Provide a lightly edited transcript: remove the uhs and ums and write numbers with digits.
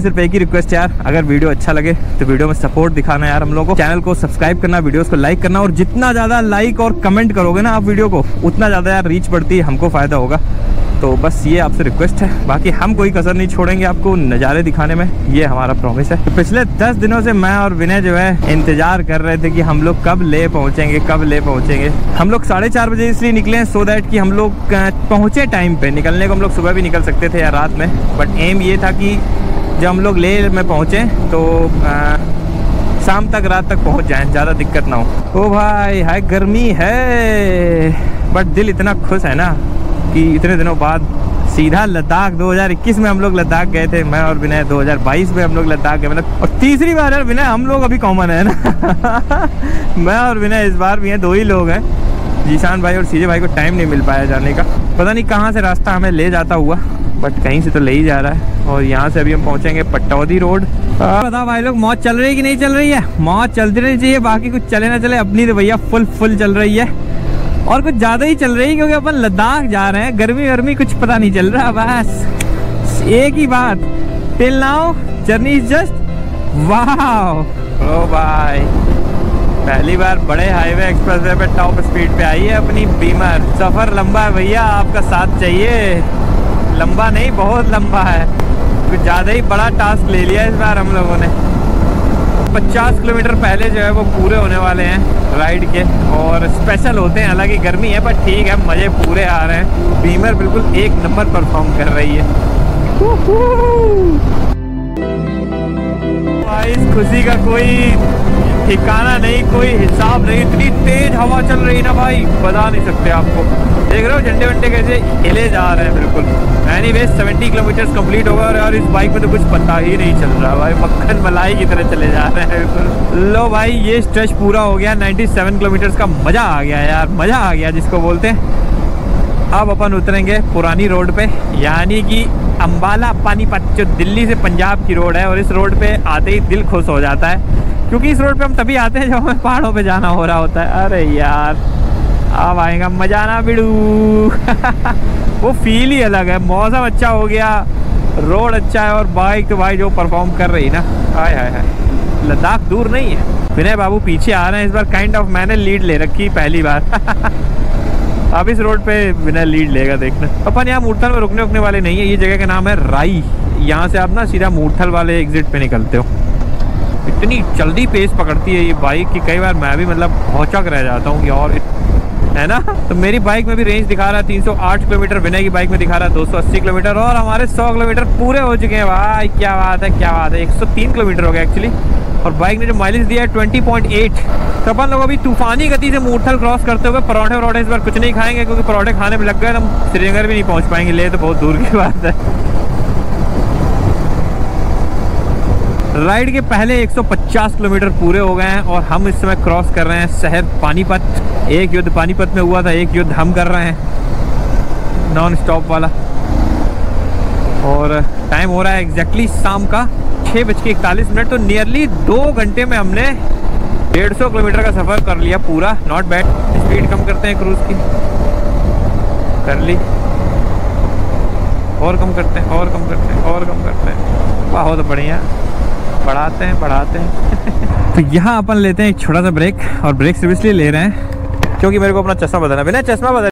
सिर्फ एक ही रिक्वेस्ट यार, अगर वीडियो अच्छा लगे तो वीडियो में सपोर्ट दिखाना यार हम लोगों को, चैनल को सब्सक्राइब करना, वीडियोस को लाइक करना, और जितना ज़्यादा लाइक और कमेंट करोगे ना आप वीडियो को, उतना ज़्यादा यार रीच बढ़ती है, हमको फ़ायदा होगा। तो बस ये आपसे रिक्वेस्ट है, बाकी हम कोई कसर नहीं छोड़ेंगे आपको नज़ारे दिखाने में, ये हमारा प्रॉमिस है। तो पिछले 10 दिनों से मैं और विनय जो है इंतज़ार कर रहे थे कि हम लोग कब ले पहुँचेंगे, कब ले पहुँचेंगे। हम लोग 4:30 बजे इसलिए निकले हैं सो दैट कि हम लोग पहुँचे टाइम पे। निकलने को हम लोग सुबह भी निकल सकते थे या रात में, बट एम ये था कि जब हम लोग ले में पहुँचे तो शाम तक, रात तक पहुँच जाएँ, ज़्यादा दिक्कत ना हो। ओ भाई हाय गर्मी है, बट दिल इतना खुश है ना कि इतने दिनों बाद सीधा लद्दाख। 2021 में हम लोग लद्दाख गए थे, मैं और विनय। 2022 में हम लोग लद्दाख गए, मतलब और तीसरी बार यार विनय, हम लोग अभी कॉमन है ना मैं और विनय इस बार भी हैं, 2 ही लोग हैं। जीशान भाई और सीजे भाई को टाइम नहीं मिल पाया जाने का, पता नहीं कहाँ से रास्ता हमें ले जाता हुआ, बट कहीं से तो ले ही जा रहा है। और यहाँ से अभी हम पहुँचेंगे पटौदी रोड। बताओ भाई लोग, मौज चल रही है कि नहीं चल रही है? मौज चलती रहनी चाहिए, बाकी कुछ चले ना चले, अपनी तो भैया फुल चल रही है, और कुछ ज़्यादा ही चल रही है, क्योंकि अपन लद्दाख जा रहे हैं। गर्मी कुछ पता नहीं चल रहा, बस एक ही बात, till now journey is just wow. ओ भाई, पहली बार बड़े हाईवे एक्सप्रेसवे पे टॉप स्पीड पे आई है अपनी बीमर। सफ़र लंबा है भैया, आपका साथ चाहिए। लंबा नहीं, बहुत लंबा है, कुछ ज़्यादा ही बड़ा टास्क ले लिया इस बार हम लोगों ने। 50 किलोमीटर पहले जो है वो पूरे होने वाले हैं राइड के, और स्पेशल होते हैं, हालांकि गर्मी है पर ठीक है, मज़े पूरे आ रहे हैं। बीमर बिल्कुल एक नंबर परफॉर्म कर रही है। इस खुशी का कोई ठिकाना नहीं, कोई हिसाब नहीं, इतनी तेज हवा चल रही है ना भाई, बता नहीं सकते आपको। देख रहे हो झंडे वंडे कैसे हिले जा रहे हैं बिल्कुल। एनीवेज 70 किलोमीटर कंप्लीट होगा, और यार इस बाइक में तो कुछ पता ही नहीं चल रहा भाई, मक्खन मलाई की तरह चले जा रहे हैं बिल्कुल। लो भाई, ये स्ट्रेच पूरा हो गया, 97 किलोमीटर का। मज़ा आ गया यार, मज़ा आ गया जिसको बोलते हैं। अब अपन उतरेंगे पुरानी रोड पे, यानी कि अम्बाला पानीपत, जो दिल्ली से पंजाब की रोड है। और इस रोड पे आते ही दिल खुश हो जाता है, क्योंकि इस रोड पे हम तभी आते हैं जब हमें पहाड़ों पे जाना हो रहा होता है। अरे यार अब आएगा मजा ना बिड़ू वो फील ही अलग है। मौसम अच्छा हो गया, रोड अच्छा है, और बाइक तो भाई जो परफॉर्म कर रही ना, हाय हाय हाय। लद्दाख दूर नहीं है। विनय बाबू पीछे आ रहे हैं इस बार, काइंड ऑफ मैंने लीड ले रखी पहली बार अब इस रोड पे विनय लीड लेगा, देखना। अपन यहाँ मूर्थल में रुकने वाले नहीं है, ये जगह का नाम है राई। यहाँ से आप ना सीधा मूर्थल वाले एग्जिट पे निकलते हो। इतनी जल्दी पेस पकड़ती है ये बाइक कि कई बार मैं भी मतलब भौचक रह जाता हूँ यार, है ना। तो मेरी बाइक में भी रेंज दिखा रहा है 308 किलोमीटर, विनय की बाइक में दिखा रहा है 280 किलोमीटर, और हमारे 100 किलोमीटर पूरे हो चुके हैं भाई। क्या बात है, क्या बात है। 103 किलोमीटर हो गया एक्चुअली, और बाइक ने जो माइलेज दिया है 20.8। तो अपन लोग अभी तूफानी गति से मूर्थल क्रॉस करते हुए पराठे इस बार कुछ नहीं खाएंगे, क्योंकि पराठे खाने में लग गए तो हम श्रीनगर भी नहीं पहुँच पाएंगे, ले तो बहुत दूर की बात है। राइड के पहले 150 किलोमीटर पूरे हो गए हैं, और हम इस समय क्रॉस कर रहे हैं शहर पानीपत। एक युद्ध पानीपत में हुआ था, एक युद्ध हम कर रहे हैं नॉन स्टॉप वाला। और टाइम हो रहा है एग्जैक्टली शाम का 6:41। तो नियरली 2 घंटे में हमने 150 किलोमीटर का सफ़र कर लिया पूरा। Not bad. स्पीड कम करते हैं क्रूज़ की, कर ली, और कम करते हैं, और कम करते हैं, और कम करते हैं। बहुत बढ़िया, बढ़ाते हैं तो यहाँ अपन लेते हैं एक छोटा सा ब्रेक, और ब्रेक सिर्फ इसलिए ले रहे हैं क्योंकि मेरे को अपना चश्मा बदलना है। बिना चश्मा बदल